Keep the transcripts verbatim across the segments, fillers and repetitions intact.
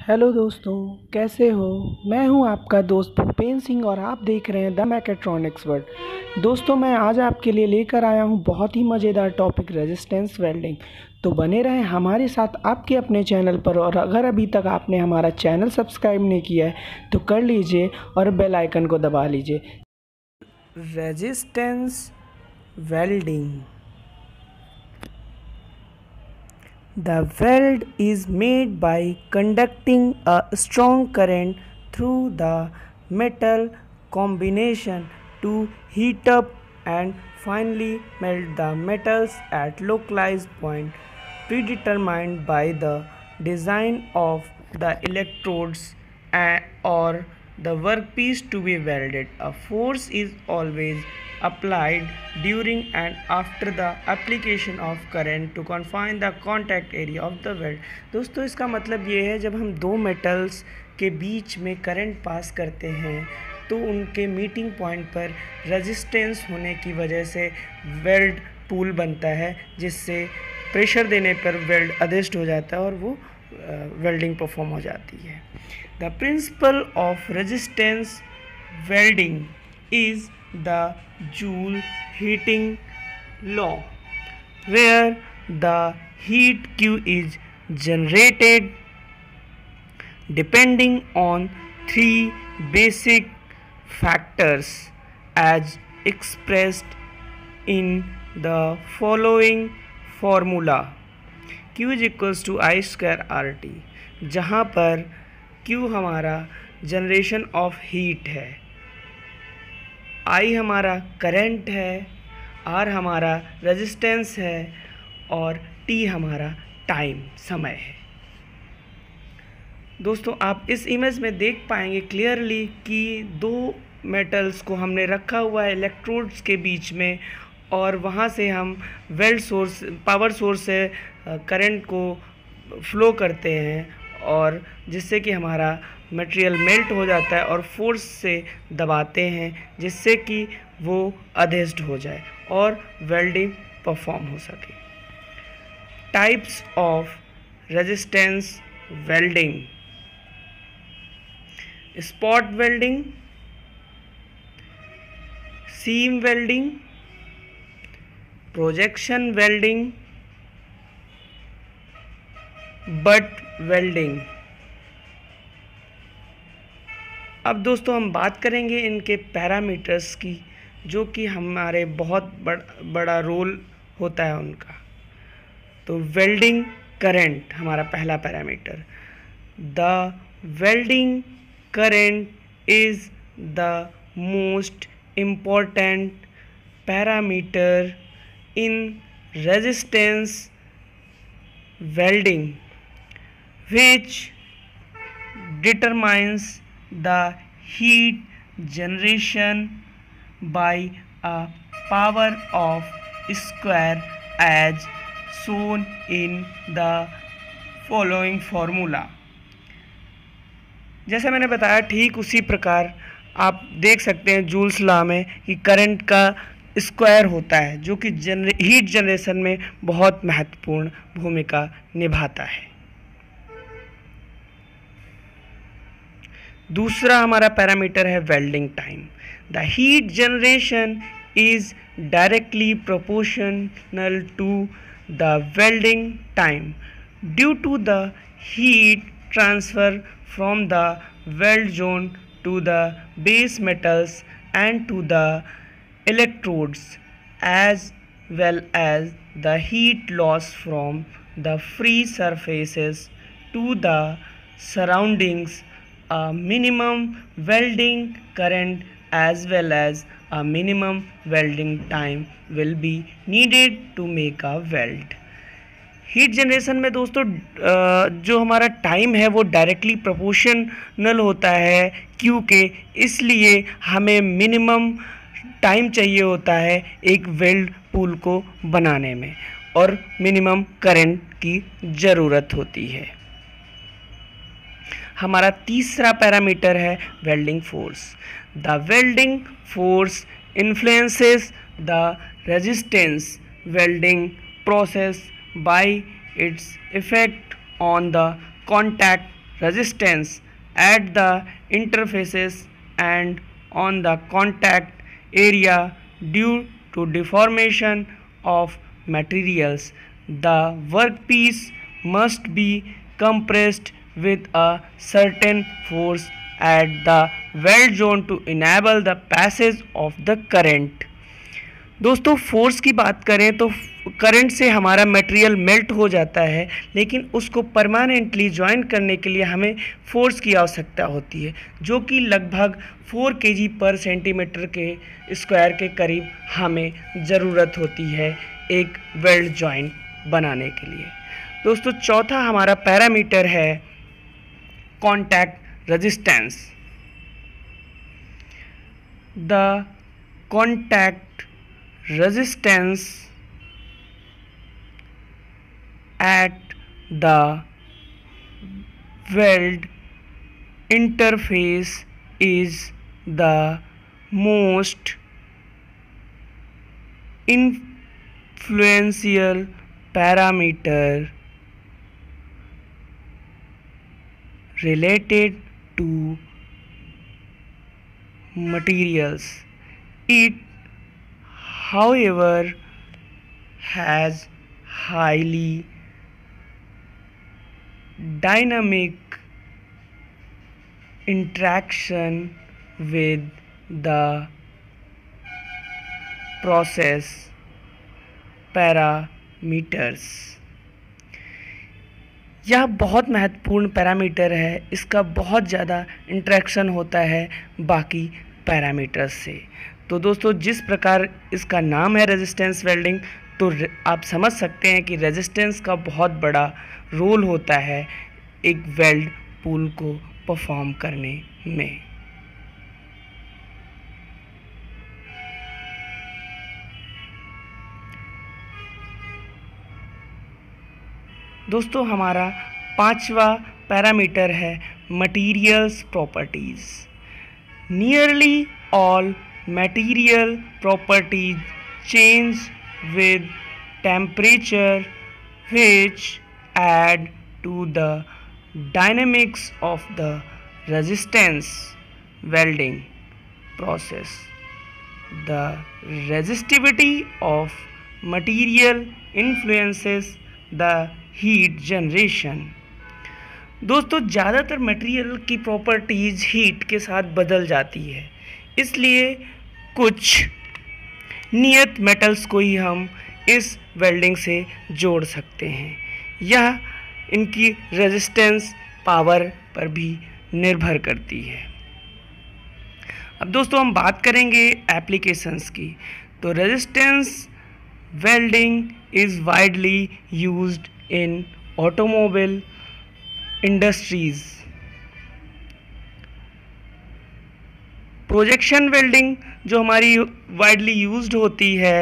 Hello दोस्तों, कैसे हो। मैं हूं आपका दोस्त भूपेन सिंह और आप देख रहे हैं द मैकेट्रॉनिक्स वर्ल्ड। दोस्तों, मैं आज आपके लिए लेकर आया हूं बहुत ही मज़ेदार टॉपिक रेजिस्टेंस वेल्डिंग। तो बने रहें हमारे साथ आपके अपने चैनल पर, और अगर अभी तक आपने हमारा चैनल सब्सक्राइब नहीं किया है तो कर लीजिए और बेल आइकन को दबा लीजिए। Resistance welding. The weld is made by conducting a strong current through the metal combination to heat up and finally melt the metals at localized point predetermined by the design of the electrodes or the workpiece to be welded. A force is always applied during and after the application of current to confine the contact area of the weld. दोस्तों, इसका मतलब ये है, जब हम दो metals के बीच में करंट पास करते हैं तो उनके मीटिंग पॉइंट पर रेजिस्टेंस होने की वजह से वेल्ड पूल बनता है, जिससे प्रेशर देने पर वेल्ड अडजस्ट हो जाता है और वो वेल्डिंग परफॉर्म हो जाती है। The principle of resistance welding is the Joule heating law, where the heat Q is generated depending on three basic factors as expressed in the following formula. Q is equals to I square R T, जहाँ पर Q हमारा generation of heat है, आई हमारा current है, are हमारा resistance है और T हमारा टाइम समय है। दोस्तों, आप इस इमेज में देख पाएंगे क्लियरली कि दो मेटल्स को हमने रखा हुआ है इलेक्ट्रोड्स के बीच में, और वहाँ से हम वेल्ड सोर्स पावर सोर्स से करंट को फ्लो करते हैं, और जिससे कि हमारा मटेरियल मेल्ट हो जाता है और फोर्स से दबाते हैं, जिससे कि वो अधेस्ट हो जाए और वेल्डिंग परफॉर्म हो सके। Types of resistance welding: spot welding, seam welding, projection welding, butt welding. अब दोस्तों, हम बात करेंगे इनके पैरामीटर्स की, जो कि हमारे बहुत बड़, बड़ा रोल होता है उनका। तो वेल्डिंग करंट हमारा पहला parameter. The welding current is the most important parameter in resistance welding, which determines the heat generation by a power of square as shown in the following formula. जैसे मैंने बताया, ठीक उसी प्रकार आप देख सकते हैं जूल्स लॉ में कि करंट का स्क्वायर होता है, जो कि जनरे हीट जनरेशन में बहुत महत्वपूर्ण भूमिका निभाता है। दूसरा हमारा पैरामीटर है welding time. The heat generation is directly proportional to the welding time due to the heat transfer from the weld zone to the base metals and to the electrodes, as well as the heat loss from the free surfaces to the surroundings. A minimum welding current as well as a minimum welding time will be needed to make a weld. Heat generation में दोस्तों जो हमारा time है वो directly proportional होता है Q के, इसलिए हमें मिनिमम टाइम चाहिए होता है एक वेल्ड पूल को बनाने में, और मिनिमम करंट की ज़रूरत होती है। हमारा तीसरा पैरामीटर है welding force. The welding force influences the resistance welding process by its effect on the contact resistance at the interfaces and on the contact area due to deformation of materials. The workpiece must be compressed with a certain force at the weld zone to enable the passage of the current. दोस्तों force की बात करें तो current से हमारा material melt हो जाता है, लेकिन उसको परमानेंटली ज्वाइन करने के लिए हमें फोर्स की आवश्यकता होती है, जो कि लगभग फोर केजी पर सेंटीमीटर के स्क्वायर के करीब हमें ज़रूरत होती है एक वेल्ड जॉइंट बनाने के लिए। दोस्तों चौथा हमारा पैरामीटर है contact resistance. The contact resistance at the weld interface is the most influential parameter related to materials. It however has highly dynamic interaction with the process parameters। यह बहुत महत्वपूर्ण पैरामीटर है, इसका बहुत ज़्यादा इंटरेक्शन होता है बाकी पैरामीटर्स से। तो दोस्तों जिस प्रकार इसका नाम है रेजिस्टेंस वेल्डिंग, तो आप समझ सकते हैं कि रेजिस्टेंस का बहुत बड़ा रोल होता है एक वेल्ड पुल को परफॉर्म करने में। दोस्तों हमारा पांचवा पैरामीटर है materials properties. Nearly all material properties change with temperature, which add to the dynamics of the resistance welding process. The resistivity of material influences the heat generation। दोस्तों ज़्यादातर मटेरियल की प्रॉपर्टीज़ हीट के साथ बदल जाती है, इसलिए कुछ नियत मेटल्स को ही हम इस वेल्डिंग से जोड़ सकते हैं। यह इनकी रेजिस्टेंस पावर पर भी निर्भर करती है। अब दोस्तों हम बात करेंगे एप्लीकेशंस की। तो resistance welding is widely used in automobile industries. Projection welding जो हमारी वाइडली यूज्ड होती है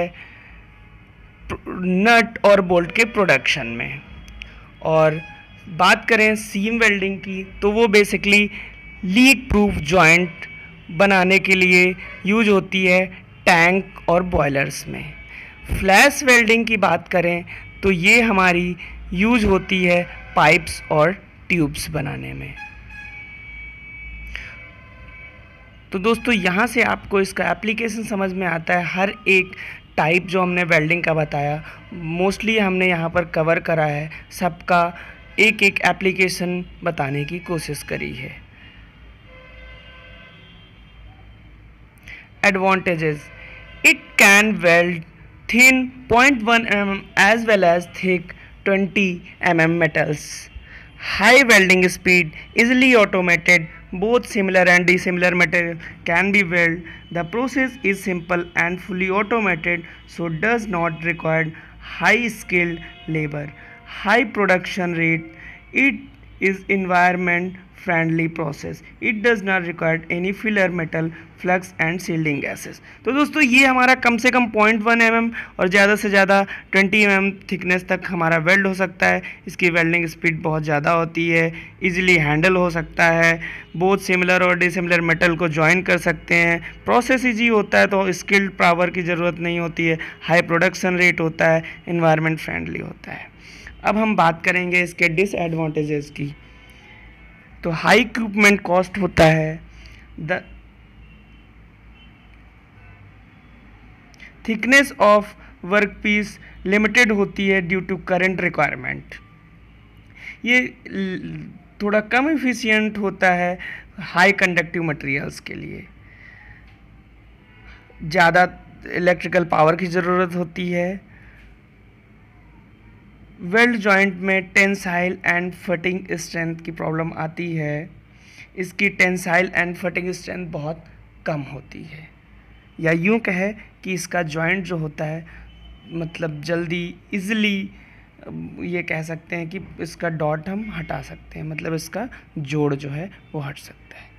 नट और बोल्ट के प्रोडक्शन में। और बात करें सीम वेल्डिंग की, तो वो बेसिकली लीक प्रूफ जॉइंट बनाने के लिए यूज होती है टैंक और बॉयलर्स में। फ्लैश वेल्डिंग की बात करें तो ये हमारी यूज होती है पाइप्स और ट्यूब्स बनाने में। तो दोस्तों यहाँ से आपको इसका एप्लीकेशन समझ में आता है। हर एक टाइप जो हमने वेल्डिंग का बताया मोस्टली हमने यहाँ पर कवर करा है, सबका एक एक एप्लीकेशन बताने की कोशिश करी है। Advantages, it can weld thin point one M M as well as thick twenty millimeter metals. High welding speed, easily automated, both similar and dissimilar material can be welded. The process is simple and fully automated, so does not require high skilled labor. High production rate, it is environment friendly process. It does not require any filler metal, flux and shielding gases. तो दोस्तों ये हमारा कम से कम point one M M और ज़्यादा से ज़्यादा ट्वेंटी एम एम थिकनेस तक हमारा वेल्ड हो सकता है। इसकी वेल्डिंग स्पीड बहुत ज़्यादा होती है, इजीली हैंडल हो सकता है, बहुत सिमिलर और डिसिमिलर मेटल को ज्वाइन कर सकते हैं, प्रोसेस ईजी होता है तो स्किल्ड पावर की ज़रूरत नहीं होती है, हाई प्रोडक्शन रेट होता है, इन्वायरमेंट फ्रेंडली होता है। अब हम बात करेंगे इसके डिसएडवांटेजेस की। तो हाई इक्विपमेंट कॉस्ट होता है। The thickness of workpiece limited होती है ड्यू टू करंट रिक्वायरमेंट। ये थोड़ा कम इफिशियंट होता है हाई कंडक्टिव मटेरियल्स के लिए। ज़्यादा इलेक्ट्रिकल पावर की ज़रूरत होती है। वेल्ड जॉइंट में टेंसाइल एंड फटिंग स्ट्रेंथ की प्रॉब्लम आती है। इसकी टेंसाइल एंड फटिंग स्ट्रेंथ बहुत कम होती है, या यूँ कहे कि इसका जॉइंट जो होता है मतलब जल्दी इजीली ये कह सकते हैं कि इसका डॉट हम हटा सकते हैं, मतलब इसका जोड़ जो है वो हट सकता है।